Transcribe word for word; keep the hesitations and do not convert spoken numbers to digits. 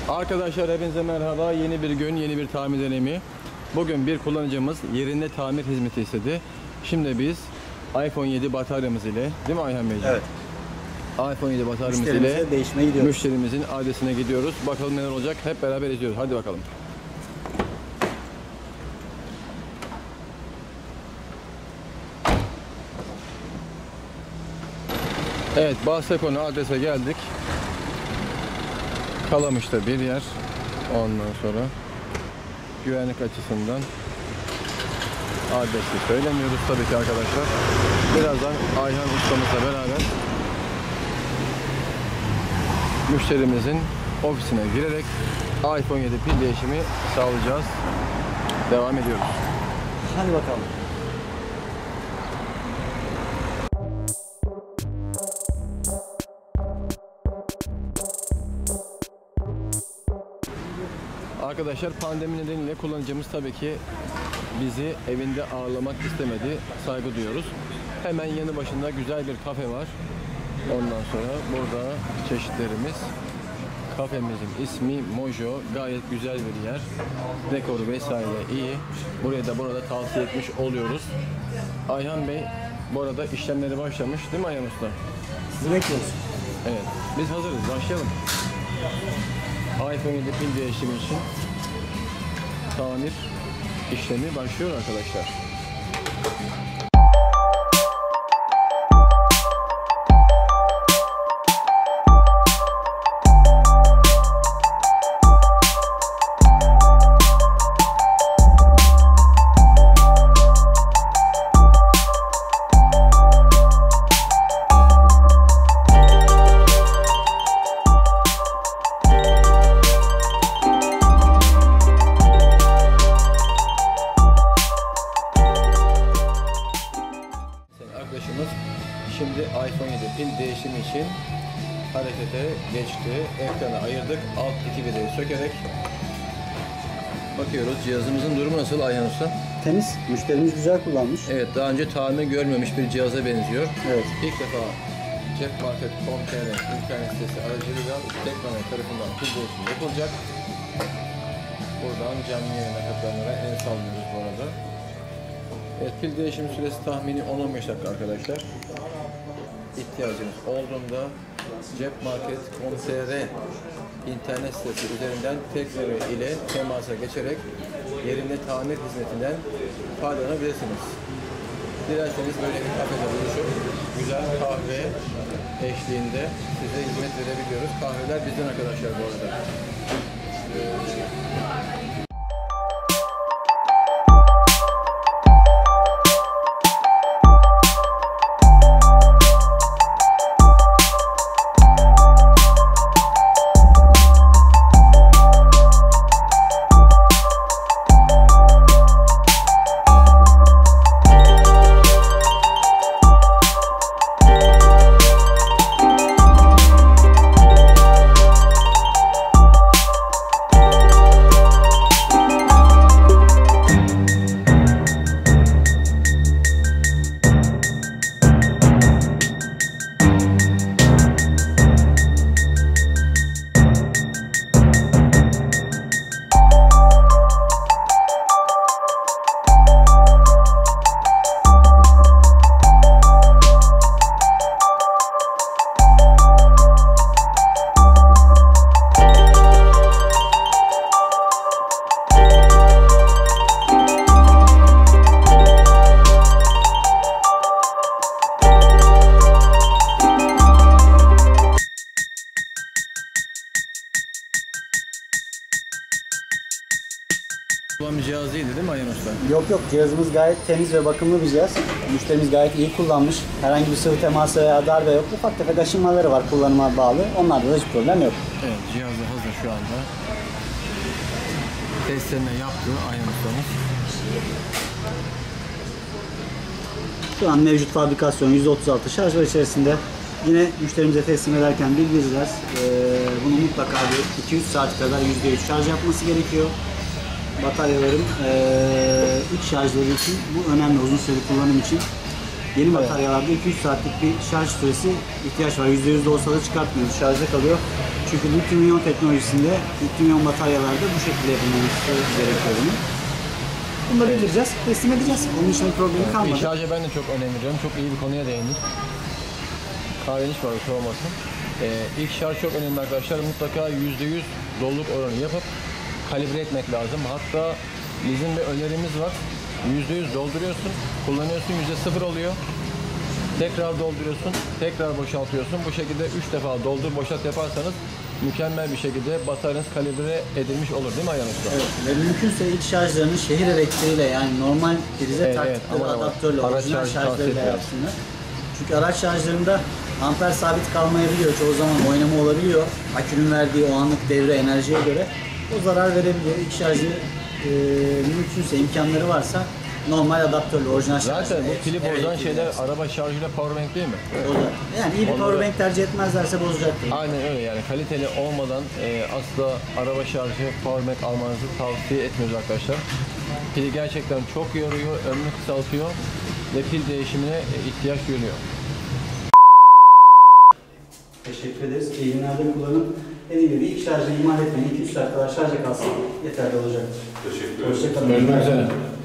Arkadaşlar hepinize merhaba. Yeni bir gün, yeni bir tamir deneyimi. Bugün bir kullanıcımız yerinde tamir hizmeti istedi. Şimdi biz iPhone yedi bataryamız ile, değil mi Ayhan Beyciğim? Evet. iPhone yedi bataryamız ile değişmeye gidiyoruz. Müşterimizin adresine gidiyoruz. Bakalım neler olacak. Hep beraber izliyoruz. Hadi bakalım. Evet, Bahsekonu adrese geldik. Kalamış'ta bir yer. Ondan sonra güvenlik açısından adresi söylemiyoruz tabii ki arkadaşlar. Birazdan Ayhan ustamızla beraber müşterimizin ofisine girerek iPhone yedi pil değişimi sağlayacağız. Devam ediyoruz. Hadi bakalım. Arkadaşlar pandemi nedeniyle kullanıcımız tabii ki bizi evinde ağırlamak istemedi. Saygı duyuyoruz. Hemen yanı başında güzel bir kafe var. Ondan sonra burada çeşitlerimiz. Kafemizin ismi Mojo. Gayet güzel bir yer. Dekoru vesaire iyi. Burayı da burada tavsiye etmiş oluyoruz. Ayhan Bey bu arada işlemleri başlamış değil mi Ayhan Usta? Sizi bekliyoruz. Evet. Biz hazırız. Başlayalım. iPhone yedi pil değişimi için tamir işlemi başlıyor arkadaşlar. Şimdi iPhone yedi pil değişimi için harekete geçti. Ekranı ayırdık. Alt iki vidayı sökerek bakıyoruz. Cihazımızın durumu nasıl Ayhan Usta? Temiz. Müşterimiz güzel kullanmış. Evet, daha önce tamir görmemiş bir cihaza benziyor. Evet. İlk defa cepmarket nokta com nokta tr internet sitesi aracılığıyla Teknonet tarafından pil değişimi yapılacak. Buradan canlı yayına katılanlara el sallıyoruz bu arada. Evet, pil değişimi süresi tahmini on on beş dakika arkadaşlar. İhtiyacınız olduğunda cepmarket nokta com nokta tr internet sitesi üzerinden Teknonet ile temasa geçerek yerinde tamir hizmetinden faydalanabilirsiniz. Dilerseniz böyle bir kafede buluşup güzel kahve eşliğinde size hizmet verebiliyoruz. Kahveler bizden arkadaşlar bu arada. Bir cihaz değildi değil mi Ayhan Usta? Yok yok, cihazımız gayet temiz ve bakımlı bir cihaz. Müşterimiz gayet iyi kullanmış. Herhangi bir sıvı teması veya darbe yok. Ufak tefek aşınmaları var kullanıma bağlı. Onlarda da hiç problem yok. Evet, cihaz da hazır şu anda. Testlerini yaptı Ayhan Ustamız. Şu an mevcut fabrikasyon yüzde otuz altı şarj var içerisinde. Yine müşterimize teslim ederken bildireceğiz. Ee, bunu mutlaka bir iki üç saat kadar yüzde yüz şarj yapması gerekiyor. Bataryaların üç şarjları için bu önemli, uzun süre kullanım için. Yeni Evet. bataryalarda iki üç saatlik bir şarj süresi ihtiyaç var. yüzde yüz de olsa da çıkartmıyoruz. Şarjda kalıyor. Çünkü lityum iyon teknolojisinde lityum iyon bataryalarda bu şekilde yapılması gerekiyor bunun. Bunu da bildireceğiz, teslim edeceğiz. Onun için bir problemi kalmadı. İlk şarja ben de çok önem veriyorum. Çok iyi bir konuya değindik. Kahvenin hiç var olmasın. Ee, ilk şarj çok önemli arkadaşlar. Mutlaka yüzde yüz doluluk oranı yapıp kalibre etmek lazım. Hatta bizim bir önerimiz var. yüzde yüz dolduruyorsun, kullanıyorsun, yüzde sıfır oluyor. Tekrar dolduruyorsun, tekrar boşaltıyorsun. Bu şekilde üç defa doldur boşalt yaparsanız mükemmel bir şekilde bataryanız kalibre edilmiş olur değil mi Ayhan Usta? Evet, ve mümkünse ilk şarjlarını şehir elektriğiyle yani normal prize Evet, taktıkları evet, ama adaptörle, araç orijinal şarjı şarjlarıyla tavsiye etmiyoruz. yapsınlar. Çünkü araç şarjlarında amper sabit kalmayabiliyor. Çoğu zaman oynama olabiliyor. Akünün verdiği o anlık devre enerjiye göre o zarar verebiliyor. İlk şarjı e, mümkünse imkanları varsa normal adaptörle, orijinal şarjı. Zaten bu pili bozan şeyler araba şarjıyla powerbank değil mi? Bozar. Yani iyi bir Onları- powerbank tercih etmezlerse bozacaktır. Aynen öyle yani kaliteli olmadan e, asla araba şarjı powerbank almanızı tavsiye etmiyoruz arkadaşlar. Pili gerçekten çok yoruyor, ömrünü kısaltıyor ve pil değişimine e, ihtiyaç duyuluyor. Teşekkür ederiz. İyi günlerde kullanın. Dediğim gibi ilk şarjı ihmal etmeyin. iki üç saat kadar şarja kalsın yeterli olacaktır. Teşekkür ederim. Hoşçakalın. Görüşmek üzere.